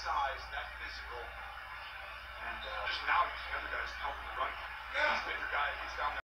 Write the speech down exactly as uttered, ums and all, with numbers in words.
size, that physical, and uh, just now you see other guys helping the run. Yeah. He's a bigger guy, he's down there.